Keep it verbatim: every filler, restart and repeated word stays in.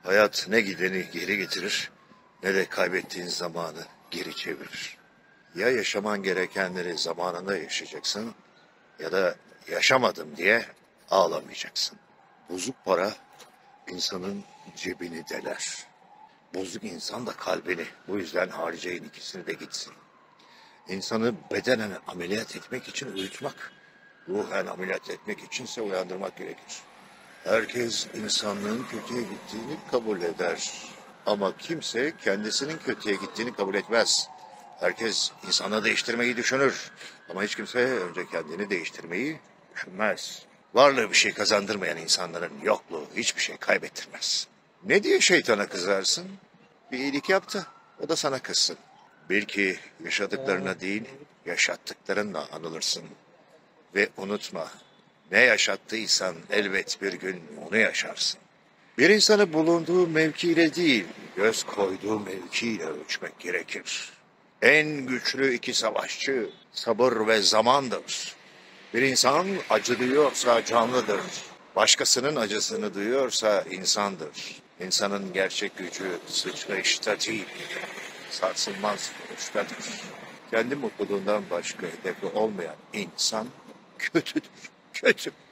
Hayat ne gideni geri getirir ne de kaybettiğin zamanı geri çevirir. Ya yaşaman gerekenleri zamanında yaşayacaksın ya da yaşamadım diye ağlamayacaksın. Bozuk para insanın cebini deler. Bozuk insan da kalbini. Bu yüzden harcayın, ikisini de gitsin. İnsanı bedenen ameliyat etmek için uyutmak, ruhen ameliyat etmek içinse uyandırmak gerekir. Herkes insanlığın kötüye gittiğini kabul eder. Ama kimse kendisinin kötüye gittiğini kabul etmez. Herkes insanı değiştirmeyi düşünür. Ama hiç kimse önce kendini değiştirmeyi düşünmez. Varlığı bir şey kazandırmayan insanların yokluğu hiçbir şey kaybettirmez. Ne diye şeytana kızarsın? Bir iyilik yaptı, o da sana kızsın. Bil ki yaşadıklarına değil, yaşattıklarınla anılırsın. Ve unutma, ne yaşattıysan elbet bir gün onu yaşarsın. Bir insanı bulunduğu mevkiyle değil, göz koyduğu mevkiyle ölçmek gerekir. En güçlü iki savaşçı sabır ve zamandır. Bir insan acı duyuyorsa canlıdır. Başkasının acısını duyuyorsa insandır. İnsanın gerçek gücü sıçrayışta değil, sarsılmaz duruştadır. Kendi mutluluğundan başka hedefi olmayan insan kötüdür, kötü.